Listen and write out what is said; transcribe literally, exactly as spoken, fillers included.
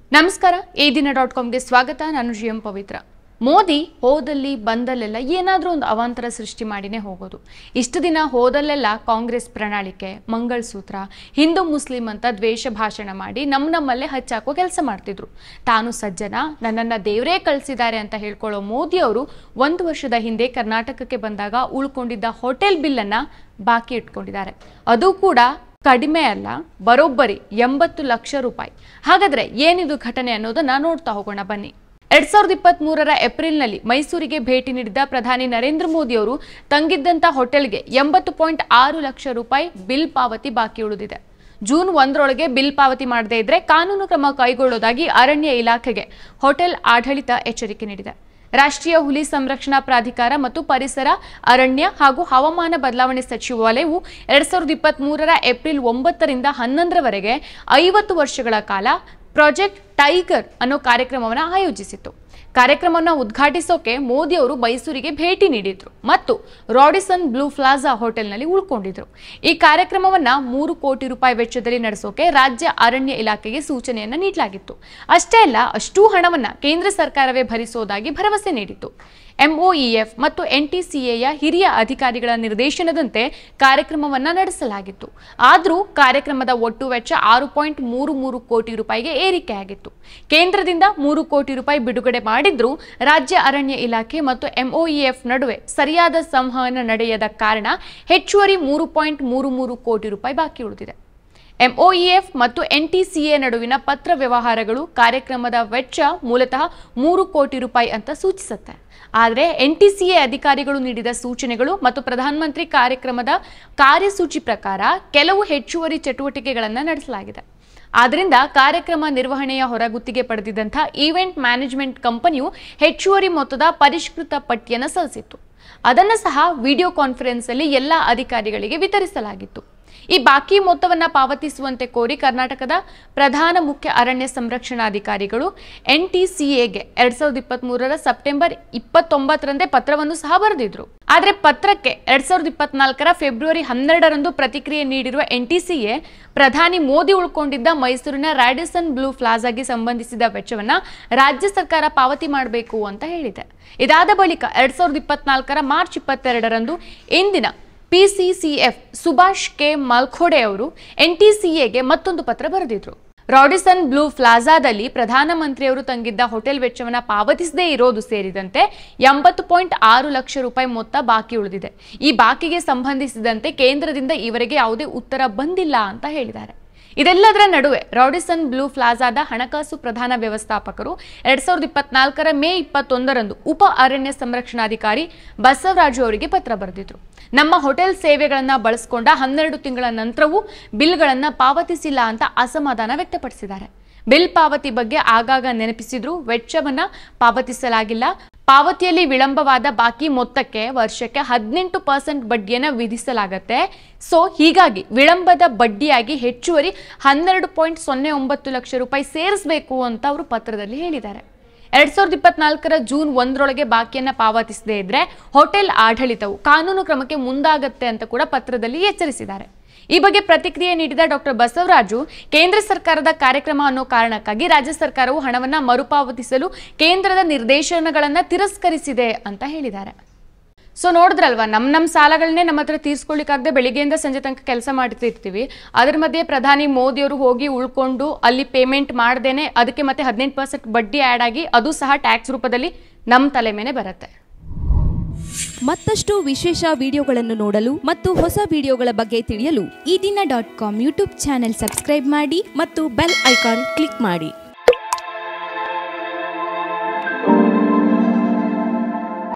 ನಮಸ್ಕಾರ ಈ ದಿನ ಡಾಟ್ ಕಾಮ್ಗೆ ಸ್ವಾಗತ. ನಾನು ಜಿ ಎಂ ಪವಿತ್ರ. ಮೋದಿ ಹೋದಲ್ಲಿ ಬಂದಲ್ಲೆಲ್ಲ ಏನಾದರೂ ಒಂದು ಅವಾಂತರ ಸೃಷ್ಟಿ ಮಾಡಿನೇ ಹೋಗೋದು. ಇಷ್ಟು ದಿನ ಹೋದಲ್ಲೆಲ್ಲ ಕಾಂಗ್ರೆಸ್ ಪ್ರಣಾಳಿಕೆ, ಮಂಗಳಸೂತ್ರ, ಹಿಂದೂ ಮುಸ್ಲಿಂ ಅಂತ ದ್ವೇಷ ಭಾಷಣ ಮಾಡಿ ನಮ್ಮ ನಮ್ಮಲ್ಲೇ ಹಚ್ಚಾಕೋ ಕೆಲಸ ಮಾಡ್ತಿದ್ರು. ತಾನು ಸಜ್ಜನ, ನನ್ನನ್ನು ದೇವರೇ ಕಳಿಸಿದ್ದಾರೆ ಅಂತ ಹೇಳ್ಕೊಳ್ಳೋ ಮೋದಿ ಅವರು ಒಂದು ವರ್ಷದ ಹಿಂದೆ ಕರ್ನಾಟಕಕ್ಕೆ ಬಂದಾಗ ಉಳ್ಕೊಂಡಿದ್ದ ಹೋಟೆಲ್ ಬಿಲ್ಲನ್ನು ಬಾಕಿ ಇಟ್ಕೊಂಡಿದ್ದಾರೆ. ಅದು ಕೂಡ ಕಡಿಮೆ ಅಲ್ಲ, ಬರೋಬ್ಬರಿ ಎಂಬತ್ತು ಲಕ್ಷ ರೂಪಾಯಿ. ಹಾಗಾದ್ರೆ ಏನಿದು ಘಟನೆ ಅನ್ನೋದನ್ನ ನೋಡ್ತಾ ಹೋಗೋಣ ಬನ್ನಿ. ಎರಡ್ ಸಾವಿರದ ಇಪ್ಪತ್ತ್ ಮೂರರ ಏಪ್ರಿಲ್ನಲ್ಲಿ ಮೈಸೂರಿಗೆ ಭೇಟಿ ನೀಡಿದ್ದ ಪ್ರಧಾನಿ ನರೇಂದ್ರ ಮೋದಿ ಅವರು ತಂಗಿದ್ದಂತ ಹೋಟೆಲ್ಗೆ ಎಂಬತ್ತು ಪಾಯಿಂಟ್ ಆರು ಲಕ್ಷ ರೂಪಾಯಿ ಬಿಲ್ ಪಾವತಿ ಬಾಕಿ ಉಳಿದಿದೆ. ಜೂನ್ ಒಂದರೊಳಗೆ ಬಿಲ್ ಪಾವತಿ ಮಾಡದೇ ಇದ್ರೆ ಕಾನೂನು ಕ್ರಮ ಕೈಗೊಳ್ಳೋದಾಗಿ ಅರಣ್ಯ ಇಲಾಖೆಗೆ ಹೋಟೆಲ್ ಆಡಳಿತ ಎಚ್ಚರಿಕೆ ನೀಡಿದೆ. ರಾಷ್ಟ್ರೀಯ ಹುಲಿ ಸಂರಕ್ಷಣಾ ಪ್ರಾಧಿಕಾರ ಮತ್ತು ಪರಿಸರ, ಅರಣ್ಯ ಹಾಗೂ ಹವಾಮಾನ ಬದಲಾವಣೆ ಸಚಿವಾಲಯವು ಎರಡ್ ಸಾವಿರದ ಇಪ್ಪತ್ತ್ ಮೂರರ ಏಪ್ರಿಲ್ ಒಂಬತ್ತರಿಂದ ಹನ್ನೊಂದರವರೆಗೆ ಐವತ್ತು ವರ್ಷಗಳ ಕಾಲ ಪ್ರಾಜೆಕ್ಟ್ ಟೈಗರ್ ಅನ್ನೋ ಕಾರ್ಯಕ್ರಮವನ್ನು ಆಯೋಜಿಸಿತ್ತು. ಕಾರ್ಯಕ್ರಮವನ್ನು ಉದ್ಘಾಟಿಸೋಕೆ ಮೋದಿ ಅವರು ಮೈಸೂರಿಗೆ ಭೇಟಿ ನೀಡಿದ್ರು ಮತ್ತು ರಾಡಿಸನ್ ಬ್ಲೂ ಪ್ಲಾಜಾ ಹೋಟೆಲ್ನಲ್ಲಿ ಉಳ್ಕೊಂಡಿದ್ರು. ಈ ಕಾರ್ಯಕ್ರಮವನ್ನ ಮೂರು ಕೋಟಿ ರೂಪಾಯಿ ವೆಚ್ಚದಲ್ಲಿ ನಡೆಸೋಕೆ ರಾಜ್ಯ ಅರಣ್ಯ ಇಲಾಖೆಗೆ ಸೂಚನೆಯನ್ನ ನೀಡಲಾಗಿತ್ತು. ಅಷ್ಟೇ ಅಲ್ಲ, ಅಷ್ಟೂ ಹಣವನ್ನ ಕೇಂದ್ರ ಸರ್ಕಾರವೇ ಭರಿಸೋದಾಗಿ ಭರವಸೆ ನೀಡಿತ್ತು. ಎಂಒಇಎಫ್ ಮತ್ತು ಎನ್ಟಿಸಿಎಯ ಹಿರಿಯ ಅಧಿಕಾರಿಗಳ ನಿರ್ದೇಶನದಂತೆ ಕಾರ್ಯಕ್ರಮವನ್ನ ನಡೆಸಲಾಗಿತ್ತು. ಆದರೂ ಕಾರ್ಯಕ್ರಮದ ಒಟ್ಟು ವೆಚ್ಚ ಆರು ಪಾಯಿಂಟ್ ಮೂರು ಮೂರು ಕೋಟಿ ರೂಪಾಯಿಗೆ ಏರಿಕೆಯಾಗಿತ್ತು. ಕೇಂದ್ರದಿಂದ ಮೂರು ಕೋಟಿ ರೂಪಾಯಿ ಬಿಡುಗಡೆ ಮಾಡಿದ್ರೂ ರಾಜ್ಯ ಅರಣ್ಯ ಇಲಾಖೆ ಮತ್ತು ಎಂಒಇಎಫ್ ನಡುವೆ ಸರಿಯಾದ ಸಂವಹನ ನಡೆಯದ ಕಾರಣ ಹೆಚ್ಚುವರಿ ಮೂರು ಪಾಯಿಂಟ್ ಮೂರು ಮೂರು ಕೋಟಿ ರೂಪಾಯಿ ಬಾಕಿ ಉಳಿದಿದೆ. ಎಂಒಇಎಫ್ ಮತ್ತು ಎನ್ಟಿಸಿಎ ನಡುವಿನ ಪತ್ರ ವ್ಯವಹಾರಗಳು ಕಾರ್ಯಕ್ರಮದ ವೆಚ್ಚ ಮೂಲತಃ ಮೂರು ಕೋಟಿ ರೂಪಾಯಿ ಅಂತ ಸೂಚಿಸುತ್ತೆ. ಆದರೆ ಎನ್ಟಿಸಿಎ ಅಧಿಕಾರಿಗಳು ನೀಡಿದ ಸೂಚನೆಗಳು ಮತ್ತು ಪ್ರಧಾನಮಂತ್ರಿ ಕಾರ್ಯಕ್ರಮದ ಕಾರ್ಯಸೂಚಿ ಪ್ರಕಾರ ಕೆಲವು ಹೆಚ್ಚುವರಿ ಚಟುವಟಿಕೆಗಳನ್ನು ನಡೆಸಲಾಗಿದೆ. ಆದ್ದರಿಂದ ಕಾರ್ಯಕ್ರಮ ನಿರ್ವಹಣೆಯ ಹೊರಗುತ್ತಿಗೆ ಪಡೆದಿದ್ದಂಥ ಈವೆಂಟ್ ಮ್ಯಾನೇಜ್ಮೆಂಟ್ ಕಂಪನಿಯು ಹೆಚ್ಚುವರಿ ಮೊತ್ತದ ಪರಿಷ್ಕೃತ ಪಟ್ಟಿಯನ್ನು ಸಲ್ಲಿಸಿತ್ತು. ಅದನ್ನು ಸಹ ವಿಡಿಯೋ ಕಾನ್ಫರೆನ್ಸ್ ಅಲ್ಲಿ ಎಲ್ಲ ಅಧಿಕಾರಿಗಳಿಗೆ ವಿತರಿಸಲಾಗಿತ್ತು. ಈ ಬಾಕಿ ಮೊತ್ತವನ್ನು ಪಾವತಿಸುವಂತೆ ಕೋರಿ ಕರ್ನಾಟಕದ ಪ್ರಧಾನ ಮುಖ್ಯ ಅರಣ್ಯ ಸಂರಕ್ಷಣಾಧಿಕಾರಿಗಳು ಎನ್ಟಿಸಿಎಗೆ ಎರಡ್ ಸಾವಿರದ ಇಪ್ಪತ್ತ್ ಮೂರರ ಸೆಪ್ಟೆಂಬರ್ ಇಪ್ಪತ್ತೊಂಬತ್ತರಂದೇ ಪತ್ರವನ್ನು ಸಹ ಬರೆದಿದ್ರು. ಆದರೆ ಪತ್ರಕ್ಕೆ ಎರಡ್ ಸಾವಿರದ ಇಪ್ಪತ್ನಾಲ್ಕರ ಫೆಬ್ರವರಿ ಹನ್ನೆರಡರಂದು ಪ್ರತಿಕ್ರಿಯೆ ನೀಡಿರುವ ಎನ್ಟಿಸಿಎ ಪ್ರಧಾನಿ ಮೋದಿ ಉಳ್ಕೊಂಡಿದ್ದ ಮೈಸೂರಿನ ರಾಡಿಸನ್ ಬ್ಲೂ ಪ್ಲಾಜಾಗೆ ಸಂಬಂಧಿಸಿದ ವೆಚ್ಚವನ್ನ ರಾಜ್ಯ ಸರ್ಕಾರ ಪಾವತಿ ಮಾಡಬೇಕು ಅಂತ ಹೇಳಿದೆ. ಇದಾದ ಬಳಿಕ ಎರಡ್ ಸಾವಿರದ ಇಪ್ಪತ್ನಾಲ್ಕರ ಮಾರ್ಚ್ ಇಪ್ಪತ್ತೆರಡರಂದು ಇಂದಿನ ಪಿಸಿಸಿಎಫ್ ಸುಭಾಷ್ ಕೆ ಮಲ್ಖೋಡೆ ಅವರು ಎನ್ಟಿಸಿಎಗೆ ಮತ್ತೊಂದು ಪತ್ರ ಬರೆದಿದ್ರು. ರಾಡಿಸನ್ ಬ್ಲೂ ಪ್ಲಾಜಾದಲ್ಲಿ ಪ್ರಧಾನಮಂತ್ರಿಯವರು ತಂಗಿದ್ದ ಹೋಟೆಲ್ ವೆಚ್ಚವನ್ನು ಪಾವತಿಸದೇ ಇರೋದು ಸೇರಿದಂತೆ ಎಂಬತ್ತು ಪಾಯಿಂಟ್ ಆರು ಲಕ್ಷ ರೂಪಾಯಿ ಮೊತ್ತ ಬಾಕಿ ಉಳಿದಿದೆ. ಈ ಬಾಕಿಗೆ ಸಂಬಂಧಿಸಿದಂತೆ ಕೇಂದ್ರದಿಂದ ಇವರಿಗೆ ಯಾವುದೇ ಉತ್ತರ ಬಂದಿಲ್ಲ ಅಂತ ಹೇಳಿದ್ದಾರೆ. ಇದೆಲ್ಲದರ ನಡುವೆ ರಾಡಿಸನ್ ಬ್ಲೂ ಪ್ಲಾಜಾದ ಹಣಕಾಸು ಪ್ರಧಾನ ವ್ಯವಸ್ಥಾಪಕರು ಎರಡ್ ಸಾವಿರದ ಇಪ್ಪತ್ನಾಲ್ಕರ ಮೇ ಇಪ್ಪತ್ತೊಂದರಂದು ಉಪ ಅರಣ್ಯ ಸಂರಕ್ಷಣಾಧಿಕಾರಿ ಬಸವರಾಜು ಅವರಿಗೆ ಪತ್ರ ಬರೆದಿದ್ರು. ನಮ್ಮ ಹೋಟೆಲ್ ಸೇವೆಗಳನ್ನು ಬಳಸಿಕೊಂಡ ಹನ್ನೆರಡು ತಿಂಗಳ ನಂತರವೂ ಬಿಲ್ಗಳನ್ನು ಪಾವತಿಸಿಲ್ಲ ಅಂತ ಅಸಮಾಧಾನ ವ್ಯಕ್ತಪಡಿಸಿದ್ದಾರೆ. ಬಿಲ್ ಪಾವತಿ ಬಗ್ಗೆ ಆಗಾಗ ನೆನಪಿಸಿದ್ರು ವೆಚ್ಚವನ್ನ ಪಾವತಿಸಲಾಗಿಲ್ಲ. ಪಾವತಿಯಲ್ಲಿ ವಿಳಂಬವಾದ ಬಾಕಿ ಮೊತ್ತಕ್ಕೆ ವರ್ಷಕ್ಕೆ ಹದಿನೆಂಟು ಪರ್ಸೆಂಟ್ ಬಡ್ಡಿಯನ್ನು ವಿಧಿಸಲಾಗತ್ತೆ. ಸೊ ಹೀಗಾಗಿ ವಿಳಂಬದ ಬಡ್ಡಿಯಾಗಿ ಹೆಚ್ಚುವರಿ ಹನ್ನೆರಡು ಪಾಯಿಂಟ್ ಸೊನ್ನೆ ಒಂಬತ್ತು ಲಕ್ಷ ರೂಪಾಯಿ ಸೇರಿಸಬೇಕು ಅಂತ ಅವರು ಪತ್ರದಲ್ಲಿ ಹೇಳಿದ್ದಾರೆ. ಎರಡ್ ಸಾವಿರದ ಇಪ್ಪತ್ನಾಲ್ಕರ ಜೂನ್ ಒಂದರೊಳಗೆ ಬಾಕಿಯನ್ನ ಪಾವತಿಸದೇ ಇದ್ರೆ ಹೋಟೆಲ್ ಆಡಳಿತವು ಕಾನೂನು ಕ್ರಮಕ್ಕೆ ಮುಂದಾಗತ್ತೆ ಅಂತ ಕೂಡ ಪತ್ರದಲ್ಲಿ ಎಚ್ಚರಿಸಿದ್ದಾರೆ. ಈ ಬಗ್ಗೆ ಪ್ರತಿಕ್ರಿಯೆ ನೀಡಿದ ಡಾಕ್ಟರ್ ಬಸವರಾಜು, ಕೇಂದ್ರ ಸರ್ಕಾರದ ಕಾರ್ಯಕ್ರಮ ಅನ್ನೋ ಕಾರಣಕ್ಕಾಗಿ ರಾಜ್ಯ ಸರ್ಕಾರವು ಹಣವನ್ನ ಮರುಪಾವತಿಸಲು ಕೇಂದ್ರದ ನಿರ್ದೇಶನಗಳನ್ನ ತಿರಸ್ಕರಿಸಿದೆ ಅಂತ ಹೇಳಿದ್ದಾರೆ. ಸೊ ನೋಡಿದ್ರಲ್ವಾ, ನಮ್ಮ ನಮ್ಮ ಸಾಲಗಳನ್ನೇ ನಮ್ಮ ಹತ್ರ ತೀರ್ಸ್ಕೊಳ್ಳಿಕ್ಕಾಗದೆ ಬೆಳಿಗ್ಗೆಯಿಂದ ಸಂಜೆ ತನಕ ಕೆಲಸ ಮಾಡ್ತಿರ್ತೀವಿ. ಅದರ ಮಧ್ಯೆ ಪ್ರಧಾನಿ ಮೋದಿಯವರು ಹೋಗಿ ಉಳ್ಕೊಂಡು ಅಲ್ಲಿ ಪೇಮೆಂಟ್ ಮಾಡ್ದೇನೆ ಅದಕ್ಕೆ ಮತ್ತೆ ಹದಿನೆಂಟು ಪರ್ಸೆಂಟ್ ಬಡ್ಡಿ ಆ್ಯಡ್ ಆಗಿ ಅದು ಸಹ ಟ್ಯಾಕ್ಸ್ ರೂಪದಲ್ಲಿ ನಮ್ಮ ತಲೆ ಮೇಲೆ ಬರುತ್ತೆ. ಮತ್ತಷ್ಟು ವಿಶೇಷ ವಿಡಿಯೋಗಳನ್ನು ನೋಡಲು ಮತ್ತು ಹೊಸ ವಿಡಿಯೋಗಳ ಬಗ್ಗೆ ತಿಳಿಯಲು ಈ ದಿನ dot com YouTube channel subscribe ಮಾಡಿ ಮತ್ತು ಬೆಲ್ ಐಕಾನ್ ಕ್ಲಿಕ್ ಮಾಡಿ.